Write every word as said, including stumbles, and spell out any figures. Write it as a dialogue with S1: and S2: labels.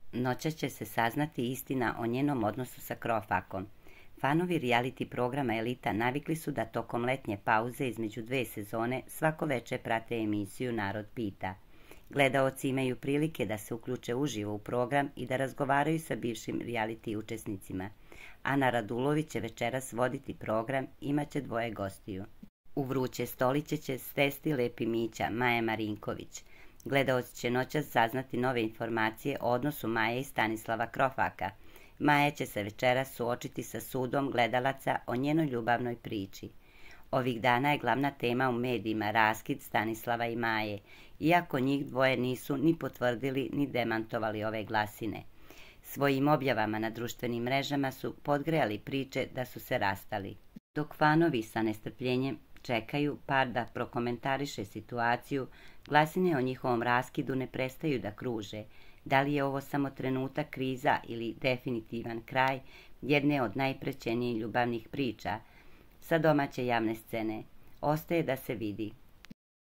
S1: Noćas će se saznati istina o njenom odnosu sa Krofakom. Fanovi reality programa Elita navikli su da tokom letnje pauze između dve sezone svako veče prate emisiju Narod pita. Gledaoci imaju prilike da se uključe uživo u program i da razgovaraju sa bivšim reality učesnicima. Ana Radulović će večeras voditi program, imaće dvoje gostiju. U vruće stoliće će stesti lepi Mića, Maja Marinković. Gledaoci će noćas saznati nove informacije o odnosu Maje i Stanislava Krofaka. Maja će se večeras suočiti sa sudom gledalaca o njenoj ljubavnoj priči. Ovih dana je glavna tema u medijima raskid Stanislava i Maje, iako njih dvoje nisu ni potvrdili ni demantovali ove glasine. Svojim objavama na društvenim mrežama su podgrejali priče da su se rastali. Dok fanovi sa nestrpljenjem čekaju par da prokomentariše situaciju, glasine o njihovom raskidu ne prestaju da kruže. Da li je ovo samo trenutak kriza ili definitivan kraj jedne od najprećenijih ljubavnih priča sa domaće javne scene? Ostaje da se vidi.